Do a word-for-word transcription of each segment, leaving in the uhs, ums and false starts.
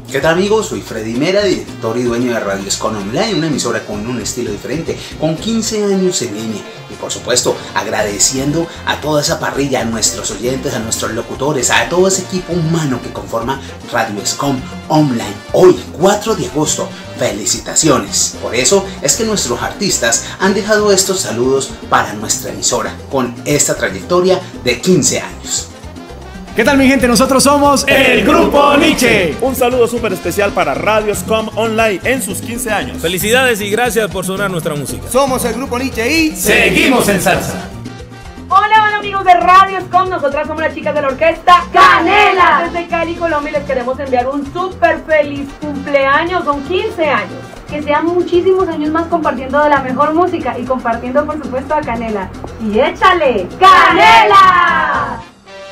¿Qué tal amigos? Soy Freddy Mera, director y dueño de Radio Escom Online, una emisora con un estilo diferente, con quince años en línea. Y por supuesto, agradeciendo a toda esa parrilla, a nuestros oyentes, a nuestros locutores, a todo ese equipo humano que conforma Radio Escom Online. Hoy, cuatro de agosto, felicitaciones. Por eso es que nuestros artistas han dejado estos saludos para nuestra emisora, con esta trayectoria de quince años. ¿Qué tal mi gente? Nosotros somos el Grupo Nietzsche. Un saludo súper especial para Radio Escom Online en sus quince años. Felicidades y gracias por sonar nuestra música. Somos el Grupo Nietzsche y seguimos en salsa. Hola, hola amigos de Radio Escom, nosotras somos las chicas de la orquesta Canela. Desde Cali, Colombia, les queremos enviar un súper feliz cumpleaños, son quince años. Que sean muchísimos años más compartiendo de la mejor música y compartiendo por supuesto a Canela. Y échale, ¡Canela!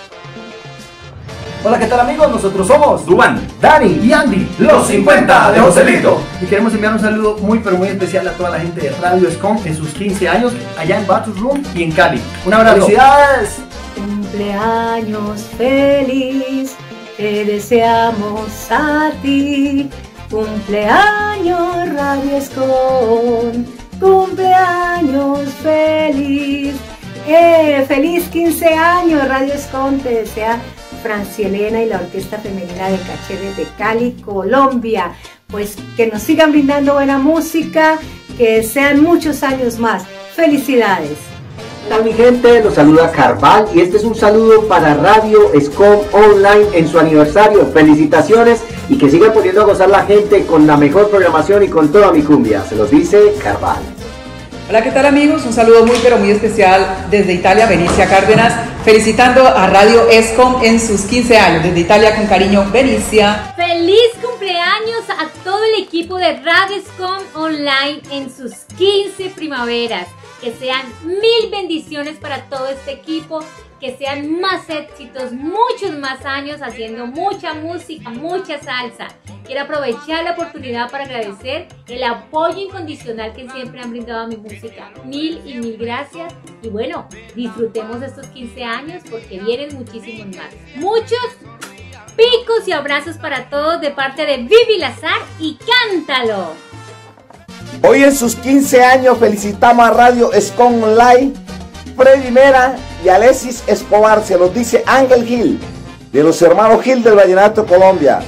Hola, ¿qué tal amigos? Nosotros somos Dubán, Dani y Andy, los cincuenta de Joselito. Y queremos enviar un saludo muy pero muy especial a toda la gente de Radio Escom en sus quince años allá en Batus Room y en Cali. Un abrazo. ¡Felicidades! Cumpleaños feliz, te deseamos a ti. Cumpleaños Radio Escom, cumpleaños feliz. Eh, feliz quince años Radio Escom, te desea Francielena y la Orquesta Femenina de Caché desde Cali, Colombia. Pues que nos sigan brindando buena música, que sean muchos años más. ¡Felicidades! Hola mi gente, los saluda Carval y este es un saludo para Radio Escom Online en su aniversario. Felicitaciones y que sigan poniendo a gozar la gente con la mejor programación y con toda mi cumbia. Se los dice Carval. Hola, ¿qué tal amigos? Un saludo muy pero muy especial desde Italia, Benicia Cárdenas, felicitando a Radio Escom en sus quince años. Desde Italia, con cariño, Benicia. ¡Feliz cumpleaños a todo el equipo de Radio Escom Online en sus quince primaveras! Que sean mil bendiciones para todo este equipo, que sean más éxitos, muchos más años haciendo mucha música, mucha salsa. Quiero aprovechar la oportunidad para agradecer el apoyo incondicional que siempre han brindado a mi música. Mil y mil gracias. Y bueno, disfrutemos estos quince años porque vienen muchísimos más. Muchos picos y abrazos para todos de parte de Vivi Lazar y Cántalo. Hoy en sus quince años felicitamos a Radio Escom Online, Freddy Mera y Alexis Escobar. Se los dice Ángel Gil, de los hermanos Gil del Vallenato Colombia.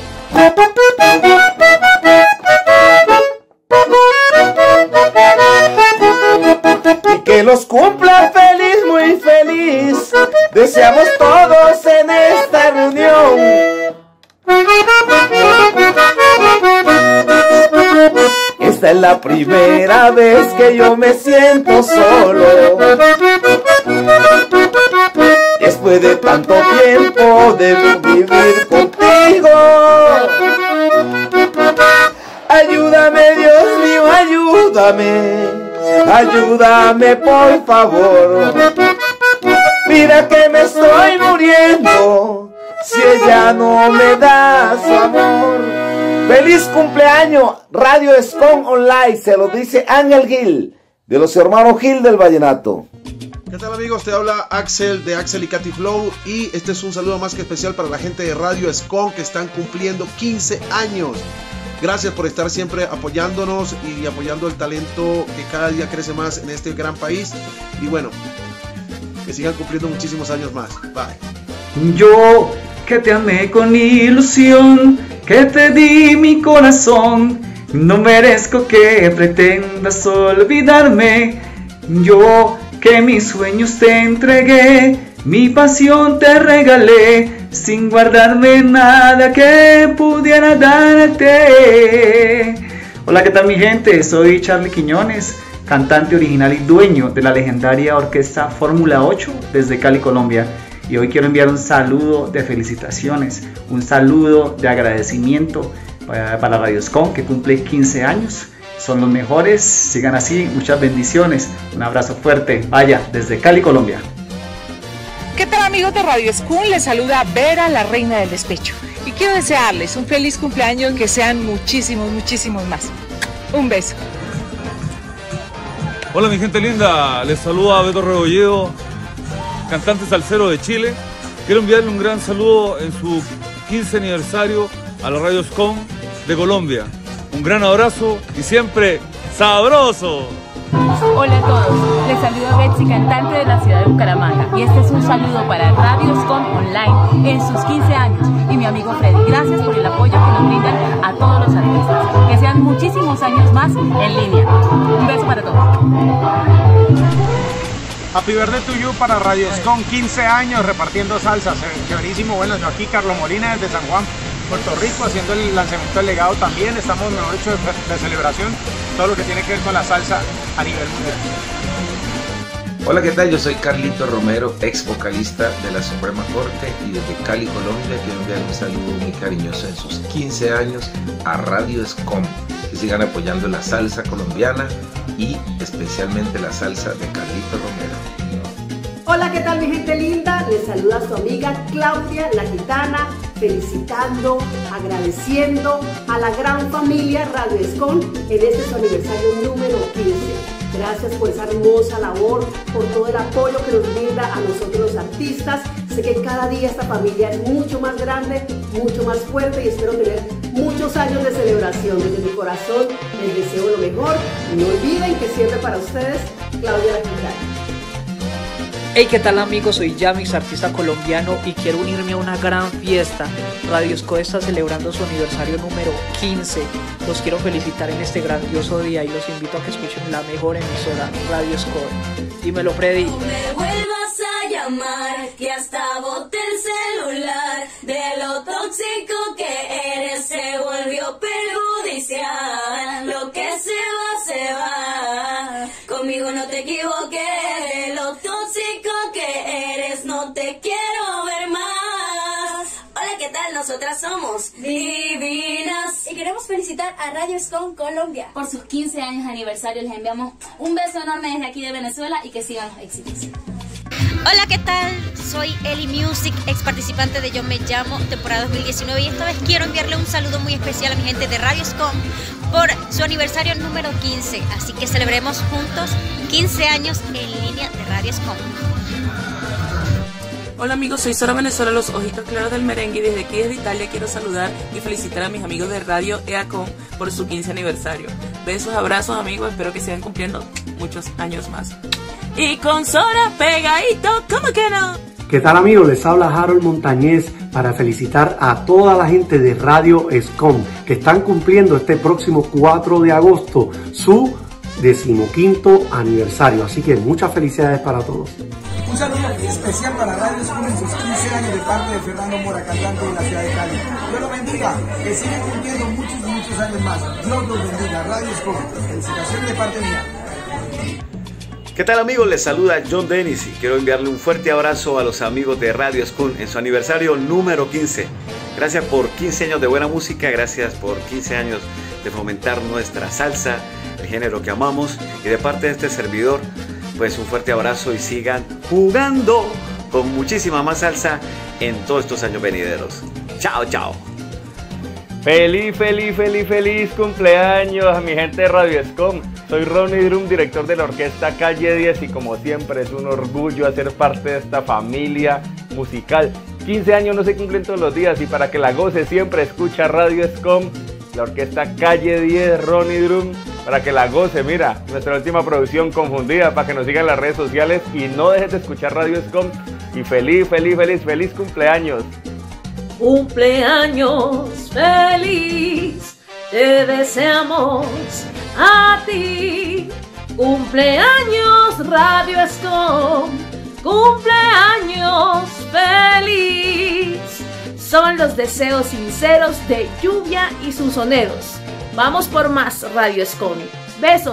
Y que los cumpla feliz, muy feliz, deseamos todos en esta reunión. Esta es la primera vez que yo me siento solo. Después de tanto tiempo de vivir contigo. Ayúdame, Dios mío, ayúdame. Ayúdame, por favor. Mira que me estoy muriendo si ella no me da su amor. ¡Feliz cumpleaños! Radio Escom Online, se lo dice Ángel Gil, de los hermanos Gil del Vallenato. ¿Qué tal amigos? Te habla Axel de Axel y Katy Flow y este es un saludo más que especial para la gente de Radio Escom que están cumpliendo quince años. Gracias por estar siempre apoyándonos y apoyando el talento que cada día crece más en este gran país. Y bueno, que sigan cumpliendo muchísimos años más. Bye. Yo que te amé con ilusión, que te di mi corazón, no merezco que pretendas olvidarme. Yo que mis sueños te entregué, mi pasión te regalé, sin guardarme nada que pudiera darte. Hola, ¿qué tal mi gente? Soy Charlie Quiñones, cantante original y dueño de la legendaria orquesta Fórmula ocho desde Cali, Colombia. Y hoy quiero enviar un saludo de felicitaciones, un saludo de agradecimiento para, para Radio Escom, que cumple quince años. Son los mejores, sigan así, muchas bendiciones. Un abrazo fuerte, vaya, desde Cali, Colombia. ¿Qué tal amigos de Radio Escom? Les saluda Vera, la reina del despecho. Y quiero desearles un feliz cumpleaños, que sean muchísimos, muchísimos más. Un beso. Hola mi gente linda, les saluda Beto Rebolledo, cantante salsero de Chile. Quiero enviarle un gran saludo en su quince aniversario a la Radio Escom de Colombia. Un gran abrazo y siempre sabroso. Hola a todos, les saluda Betsy, cantante de la ciudad de Bucaramanga, y este es un saludo para Radio Escom Online en sus quince años y mi amigo Freddy. Gracias por el apoyo que nos brindan a todos los artistas, que sean muchísimos años más en línea. Un beso para todos. Happy birthday to you para Radio Escom, quince años repartiendo salsas, chéverísimo. Bueno, yo aquí Carlos Molina desde San Juan, Puerto Rico, haciendo el lanzamiento del legado también. Estamos, mejor dicho, de, de celebración, todo lo que tiene que ver con la salsa a nivel mundial. Hola, ¿qué tal? Yo soy Carlito Romero, ex vocalista de la Suprema Corte, y desde Cali, Colombia, quiero enviar un saludo muy cariñoso en sus quince años a Radio Escom. Que sigan apoyando la salsa colombiana y especialmente la salsa de Carlito Romero. Hola, ¿qué tal mi gente linda? Les saluda su amiga Claudia, la gitana, felicitando, agradeciendo a la gran familia Radio Escom en este su aniversario número quince. Gracias por esa hermosa labor, por todo el apoyo que nos brinda a nosotros los artistas. Sé que cada día esta familia es mucho más grande, mucho más fuerte, y espero tener muchos años de celebración. Desde mi corazón les deseo lo mejor y no olviden que siempre para ustedes, Claudia la Gitana. Hey, ¿qué tal amigos? Soy Yamix, artista colombiano, y quiero unirme a una gran fiesta. Radio Escom está celebrando su aniversario número quince. Los quiero felicitar en este grandioso día y los invito a que escuchen la mejor emisora, Radio Escom. Dímelo, Freddy. No me vuelvas a llamar, que hasta boté el celular. De lo tóxico que eres se volvió perjudicial. Lo que se va, se va. Conmigo no te equivoques. De lo tóxico que eres no te quiero ver más. Hola, ¿qué tal? Nosotras somos divinas y queremos felicitar a Radio Escom Colombia por sus quince años de aniversario. Les enviamos un beso enorme desde aquí de Venezuela y que sigan los éxitos. Hola, ¿qué tal? Soy Eli Music, ex participante de Yo Me Llamo, temporada dos mil diecinueve, y esta vez quiero enviarle un saludo muy especial a mi gente de Radio Escom por su aniversario número quince, así que celebremos juntos quince años en línea de Radio Escom. Hola amigos, soy Sara Venezuela, los ojitos claros del merengue, y desde aquí desde Italia quiero saludar y felicitar a mis amigos de Radio EACOM por su quince aniversario. Besos, abrazos amigos, espero que sigan cumpliendo muchos años más. Y con Sora pegadito, ¿cómo que no? ¿Qué tal amigos? Les habla Harold Montañez para felicitar a toda la gente de Radio Escom que están cumpliendo este próximo cuatro de agosto su decimoquinto aniversario. Así que muchas felicidades para todos. Un saludo especial para Radio Escom en sus quince años de parte de Fernando Mora, cantante de la ciudad de Cali. Dios los bendiga, que sigan cumpliendo muchos y muchos años más. Dios los bendiga. Radio Escom, felicitaciones de parte mía. ¿Qué tal amigos? Les saluda John Dennis y quiero enviarle un fuerte abrazo a los amigos de Radio Escom en su aniversario número quince. Gracias por quince años de buena música, gracias por quince años de fomentar nuestra salsa, el género que amamos, y de parte de este servidor, pues un fuerte abrazo y sigan jugando con muchísima más salsa en todos estos años venideros. Chao, chao. Feliz, feliz, feliz, feliz cumpleaños a mi gente de Radio Escom. Soy Ronnie Drum, director de la orquesta Calle diez, y como siempre es un orgullo hacer parte de esta familia musical. quince años no se cumplen todos los días, y para que la goce siempre escucha Radio Escom, la orquesta Calle diez, Ronnie Drum, para que la goce. Mira, nuestra última producción Confundida, para que nos sigan en las redes sociales y no dejes de escuchar Radio Escom. Y feliz, feliz, feliz, feliz cumpleaños. Cumpleaños feliz, te deseamos a ti. Cumpleaños Radio Escom, cumpleaños feliz. Son los deseos sinceros de Lluvia y sus soneros. Vamos por más, Radio Escom. Besos.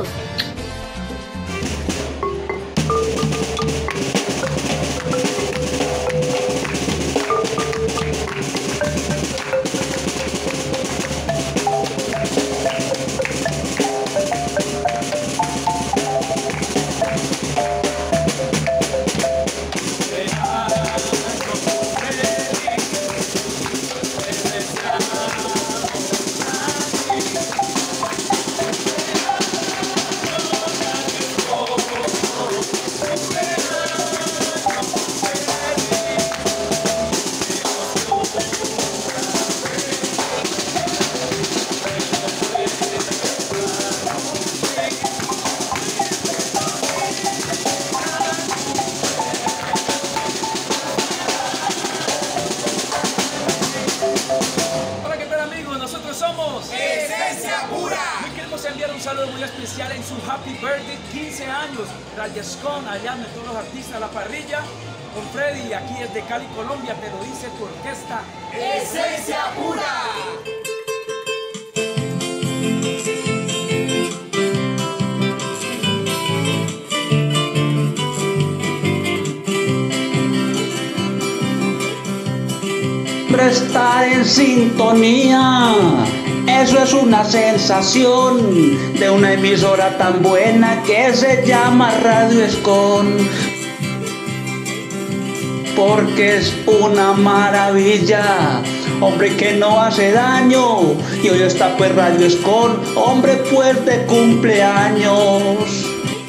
Nosotros somos Esencia Pura. Hoy queremos enviar un saludo muy especial en su Happy Birthday, quince años. Radio Escom, allá de todos los artistas a la parrilla. Con Freddy, aquí desde Cali, Colombia, te lo dice tu orquesta Esencia Pura. Estar en sintonía, eso es una sensación de una emisora tan buena que se llama Radio Escom, porque es una maravilla, hombre, que no hace daño. Y hoy está pues Radio Escom, hombre, pues de cumpleaños.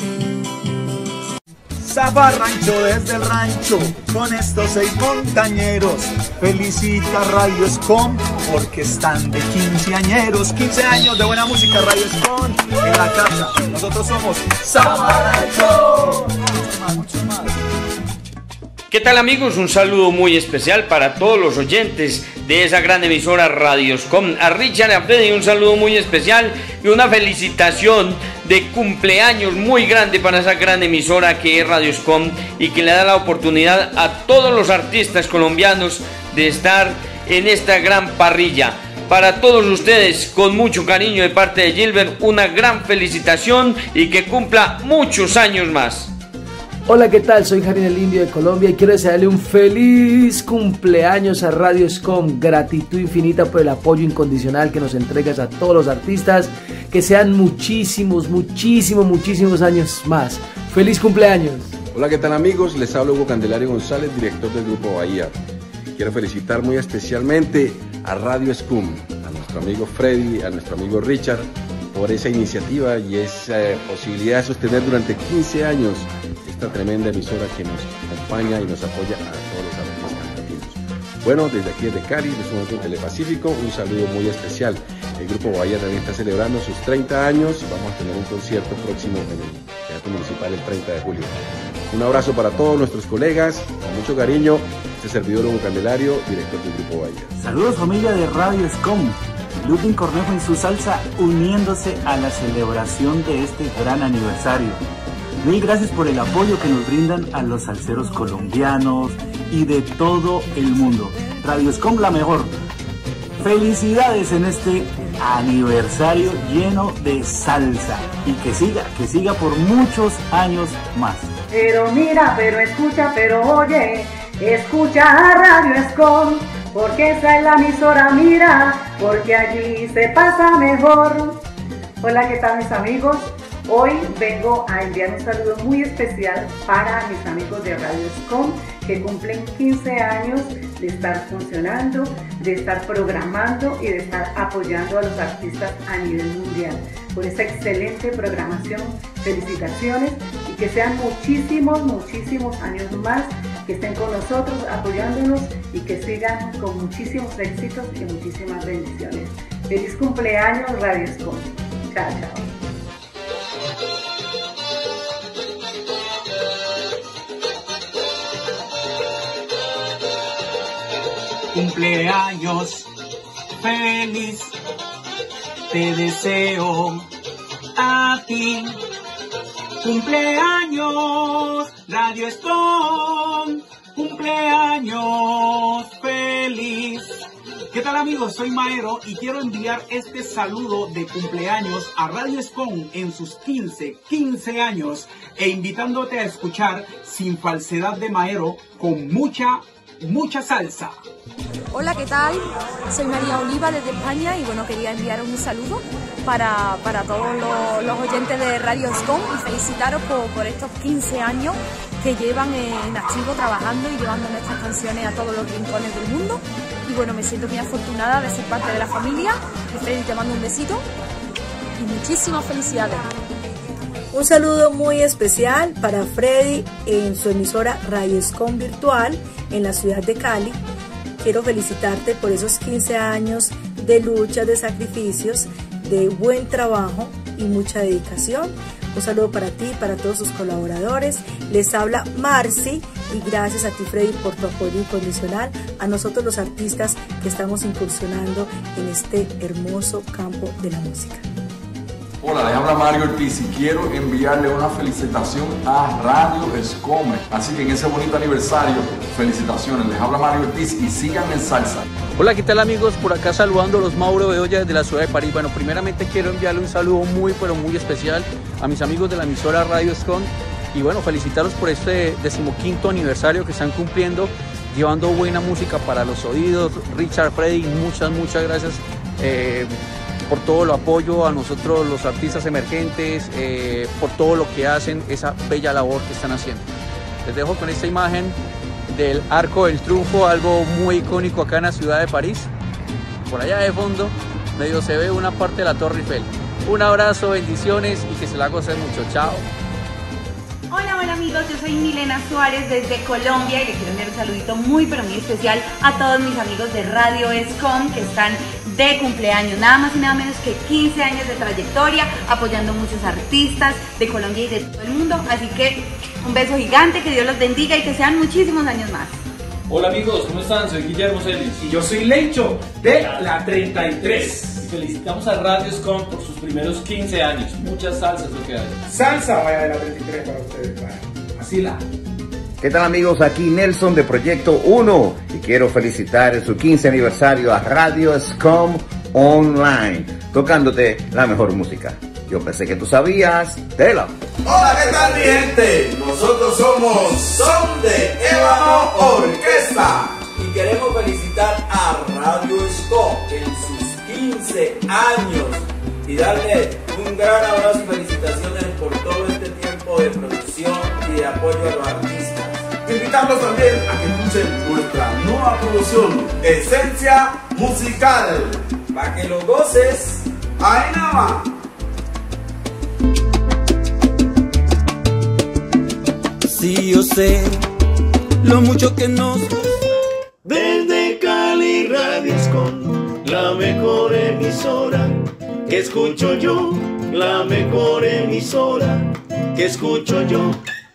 Zafarrancho desde el rancho, con estos seis montañeros, felicita Radio Escom porque están de quinceañeros. quince años de buena música, Radio Escom en la casa. Nosotros somos Zafarrancho. Mucho más, mucho más. ¿Qué tal, amigos? Un saludo muy especial para todos los oyentes de esa gran emisora Radio Escom. A Richard y a Freddy un saludo muy especial y una felicitación de cumpleaños muy grande para esa gran emisora que es Radio Escom y que le da la oportunidad a todos los artistas colombianos de estar en esta gran parrilla. Para todos ustedes, con mucho cariño de parte de Gilbert, una gran felicitación y que cumpla muchos años más. Hola, ¿qué tal? Soy Jarín el Indio de Colombia y quiero desearle un feliz cumpleaños a Radio Escom. Gratitud infinita por el apoyo incondicional que nos entregas a todos los artistas. Que sean muchísimos, muchísimos, muchísimos años más. ¡Feliz cumpleaños! Hola, ¿qué tal, amigos? Les habla Hugo Candelario González, director del Grupo Bahía. Quiero felicitar muy especialmente a Radio Escom, a nuestro amigo Freddy, a nuestro amigo Richard, por esa iniciativa y esa posibilidad de sostener durante quince años esta tremenda emisora que nos acompaña y nos apoya a todos los artistas latinos. Bueno, desde aquí desde Cali, desde un momento Telepacífico, un saludo muy especial. El Grupo Bahía también está celebrando sus treinta años y vamos a tener un concierto próximo en el Teatro Municipal el treinta de julio. Un abrazo para todos nuestros colegas, con mucho cariño, este servidor Hugo Candelario, director del Grupo Bahía. Saludos, familia de Radio Escom. Ludwig Cornejo en su salsa, uniéndose a la celebración de este gran aniversario. Mil gracias por el apoyo que nos brindan a los salseros colombianos y de todo el mundo. Radio Escom, la mejor. Felicidades en este aniversario lleno de salsa y que siga, que siga por muchos años más. Pero mira, pero escucha, pero oye, escucha a Radio Escom, porque esa es la emisora, mira, porque allí se pasa mejor. Hola, ¿qué tal, mis amigos? Hoy vengo a enviar un saludo muy especial para mis amigos de Radio Escom que cumplen quince años de estar funcionando, de estar programando y de estar apoyando a los artistas a nivel mundial. Por esta excelente programación, felicitaciones y que sean muchísimos, muchísimos años más que estén con nosotros apoyándonos y que sigan con muchísimos éxitos y muchísimas bendiciones. Feliz cumpleaños, Radio Escom. Chao, chao. Cumpleaños feliz, te deseo a ti. Cumpleaños Radio Escom, cumpleaños feliz. ¿Qué tal, amigos? Soy Maero y quiero enviar este saludo de cumpleaños a Radio Escom en sus quince, quince años e invitándote a escuchar Sin Falsedad de Maero con mucha, mucha salsa. Hola, ¿qué tal? Soy María Oliva desde España y bueno, quería enviar un saludo para, para todos los, los oyentes de Radio Escom y felicitaros por, por estos quince años que llevan en activo trabajando y llevando nuestras canciones a todos los rincones del mundo. Y bueno, me siento muy afortunada de ser parte de la familia. Y Freddy, te mando un besito y muchísimas felicidades. Un saludo muy especial para Freddy en su emisora Radio Escom Virtual en la ciudad de Cali. Quiero felicitarte por esos quince años de lucha, de sacrificios, de buen trabajo y mucha dedicación Un saludo para ti, para todos sus colaboradores. Les habla Marci y gracias a ti, Freddy, por tu apoyo incondicional a nosotros los artistas que estamos incursionando en este hermoso campo de la música. Hola, les habla Mario Ortiz y quiero enviarle una felicitación a Radio Escome. Así que en ese bonito aniversario, felicitaciones. Les habla Mario Ortiz y sigan en salsa. Hola, ¿qué tal amigos? Por acá saludando a los Mauro Bedoya desde la ciudad de París. Bueno, primeramente quiero enviarle un saludo muy, pero muy especial a mis amigos de la emisora Radio Escom. Y bueno, felicitarlos por este decimoquinto aniversario que están cumpliendo, llevando buena música para los oídos. Richard, Freddy, muchas, muchas gracias eh, por todo el apoyo a nosotros los artistas emergentes, eh, por todo lo que hacen, esa bella labor que están haciendo. Les dejo con esta imagen del Arco del Triunfo, algo muy icónico acá en la ciudad de París. Por allá de fondo, medio se ve una parte de la Torre Eiffel. Un abrazo, bendiciones y que se la gocen mucho. Chao. Hola, hola amigos, yo soy Milena Suárez desde Colombia y les quiero enviar un saludito muy pero muy especial a todos mis amigos de Radio Escom que están de cumpleaños, nada más y nada menos que quince años de trayectoria, apoyando muchos artistas de Colombia y de todo el mundo, así que un beso gigante, que Dios los bendiga y que sean muchísimos años más. Hola amigos, ¿cómo están? Soy Guillermo Celis. Y yo soy Leicho, de la treinta y tres. Y felicitamos a Radio Escom por sus primeros quince años. Muchas salsas lo que hay. Salsa vaya de la treinta y tres para ustedes, vaya. Así la. ¿Qué tal amigos? Aquí Nelson de Proyecto uno y quiero felicitar en su quince aniversario a Radio Escom Online, tocándote la mejor música. Yo pensé que tú sabías, tela. Hola, ¿qué tal mi gente? Nosotros somos Son de Ébano Orquesta y queremos felicitar a Radio Escom en sus quince años y darle un gran abrazo y felicitaciones por todo este tiempo de producción y de apoyo a los artistas. Invitarlos también a que escuchen nuestra nueva producción, Esencia Musical. Para que lo goces, ahí nada más. Sí, yo sé lo mucho que nos... Desde Cali Radio Escom, la mejor emisora que escucho yo, la mejor emisora que escucho yo.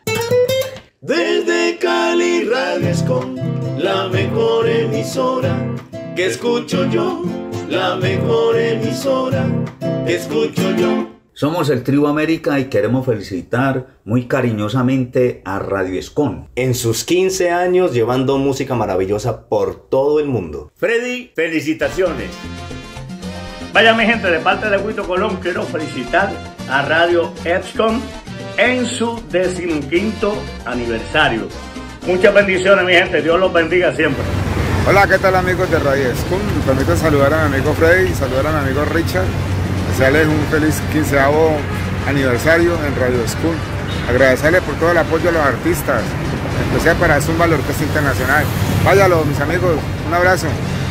Desde Cali Radio Escom, la mejor emisora que escucho yo, la mejor emisora que escucho yo. Somos el Trío América y queremos felicitar muy cariñosamente a Radio Escom en sus quince años llevando música maravillosa por todo el mundo. Freddy, felicitaciones. Vaya mi gente, de parte de Huito Colón quiero felicitar a Radio Escom en su decimoquinto aniversario. Muchas bendiciones mi gente, Dios los bendiga siempre. Hola, ¿qué tal amigos de Radio Escom? Me permito saludar a mi amigo Freddy y saludar a mi amigo Richard. Desearles un feliz quinceavo aniversario en Radio Escom. Agradecerles por todo el apoyo a los artistas, en especial para Zumba, la Orquesta Internacional. Váyalo, mis amigos, un abrazo.